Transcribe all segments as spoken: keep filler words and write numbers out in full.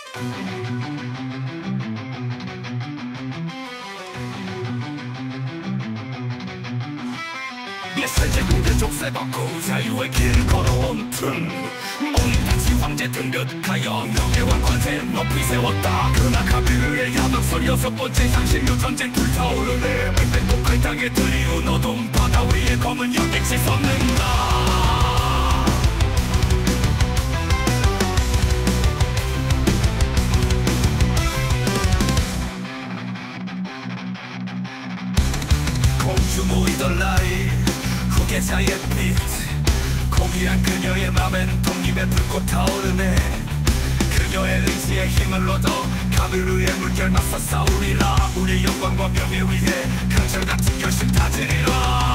세제국의 족쇄 벗고 자유의 길 걸어온 틈 몽타치 황제 등극하여 명예와 관세 높이 세웠다. 그나 카비르의 야덕설 여섯 번째 향신료 전쟁 불타오르네. 백백독할 땅에 들이운 어둠 바다 위에 검은 연객시 섰는다. 공주 모이던 나이 후계자의 빛 고귀한 그녀의 맘엔 독립의 불꽃 타오르네. 그녀의 의지에 힘을 얻어 카비르의 물결 맞서 싸우리라. 우리의 영광과 명예 위해 강철같은 결심 다지리라.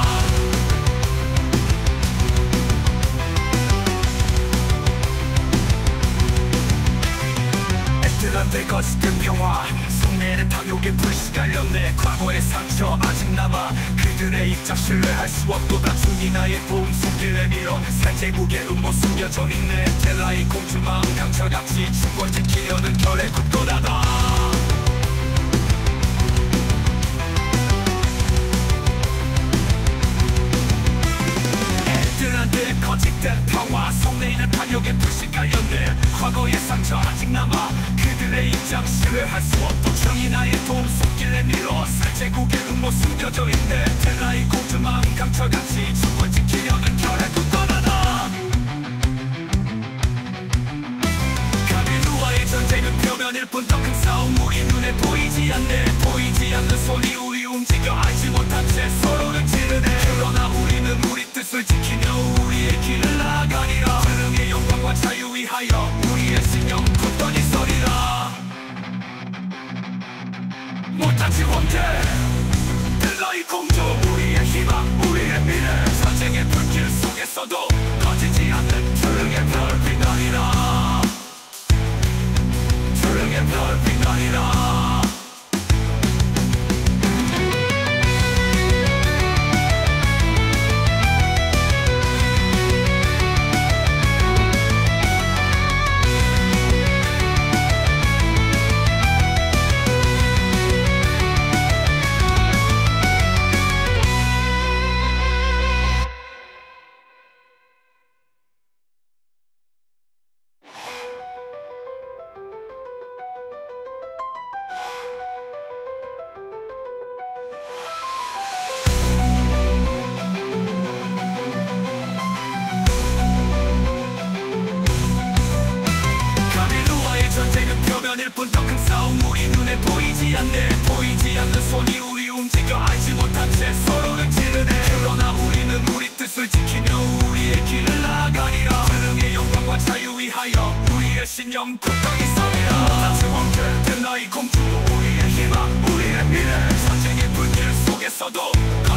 애틀란데 거짓된 평화 성내의 탐욕에 불씨 갈렸네. 과거의 상처 아직 남아 그들의 입장 신뢰할 수 없도다. 중이나의 봄 손길에 밀어 세제국의 음모 숨겨져 있네. 텔라의 공주 마음 강철같이 충권 지키려는 결의 국도라다. 애들한테 거짓된 평화 속내에는 탐욕에 불씨 깔렸네. 과거의 상처 아직 남아 그들의 입장 신뢰할 수 없도 정의나의 도움 손길에 밀어 세제국의 음모 숨겨져 있네. 텔라의 공주 마음 강철같이 충권 지키려는 결의 국도라다. 카비르와의 전쟁은 표면일 뿐 더 큰 싸움 우리 눈에 보이지 않네. 보이지 않는 손이 우리 움직여 알지 못한 채 서로를 찌르네. 그러나 우리는 우리 뜻을 지키며 우리의 길을 나아가리라. 세상의 영광과 자유 위하여 우리의 신념 굳건히 서리라. 못한지 황제 텔라의 공주 우리의 희망 우리의 미래 전쟁의 불길 속에서도 꺼지지 않는 투릉의 별 빛나리라. 투릉의 별 빛나리라. 표면일 뿐 더 큰 싸움 우리 눈에 보이지 않네. 보이지 않는 손이 우리 움직여 알지 못한 채 서로를 찌르네. 그러나 우리는 우리 뜻을 지키며 우리의 길을 나아가리라. 세상의 영광과 자유 위하여 우리의 신념 굳건히 서리라. 못한지 황제 텔라의 공주 우리의 희망 우리의 미래 전쟁의 불길 속에서도